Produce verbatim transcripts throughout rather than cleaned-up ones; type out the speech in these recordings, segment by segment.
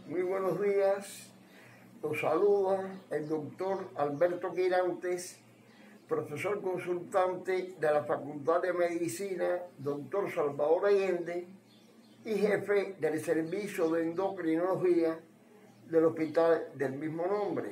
Muy buenos días, los saluda el doctor Alberto Quirantes, profesor consultante de la Facultad de Medicina, doctor Salvador Allende y jefe del servicio de endocrinología del hospital del mismo nombre.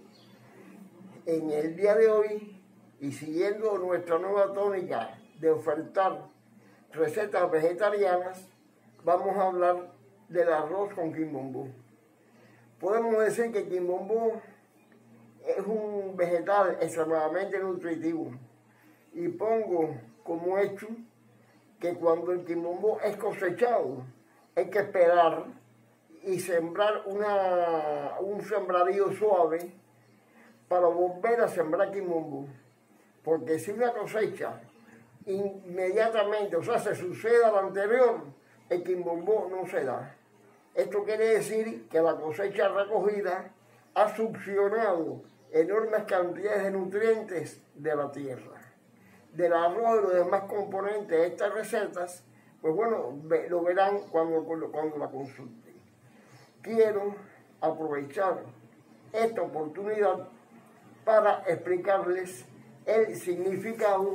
En el día de hoy, y siguiendo nuestra nueva tónica de ofertar recetas vegetarianas, vamos a hablar del arroz con quimbombó. Podemos decir que el quimbombó es un vegetal extremadamente nutritivo, y pongo como hecho que cuando el quimbombó es cosechado hay que esperar y sembrar una, un sembradío suave para volver a sembrar quimbombó, porque si una cosecha inmediatamente, o sea, se sucede a la anterior, el quimbombó no se da. Esto quiere decir que la cosecha recogida ha succionado enormes cantidades de nutrientes de la tierra. Del arroz y los demás componentes de estas recetas, pues bueno, lo verán cuando, cuando la consulten. Quiero aprovechar esta oportunidad para explicarles el significado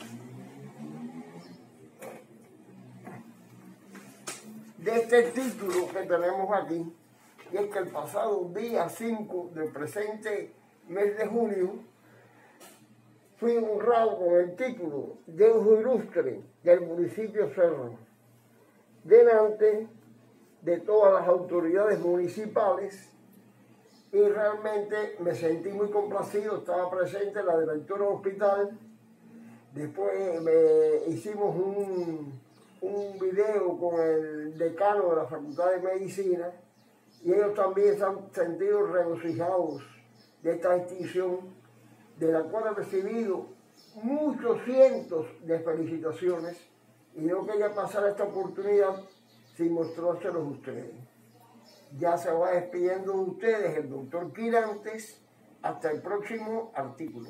de este título que tenemos aquí, y es que el pasado día cinco del presente mes de junio fui honrado con el título de Ojo Ilustre del municipio Cerro, delante de todas las autoridades municipales, y realmente me sentí muy complacido. Estaba presente la directora del hospital, después me hicimos un, un video con el decano de la Facultad de Medicina, y ellos también se han sentido regocijados de esta distinción, de la cual he recibido muchos cientos de felicitaciones, y no quería pasar esta oportunidad sin mostrárselos a ustedes. Ya se va despidiendo de ustedes el doctor Quirantes. Hasta el próximo artículo.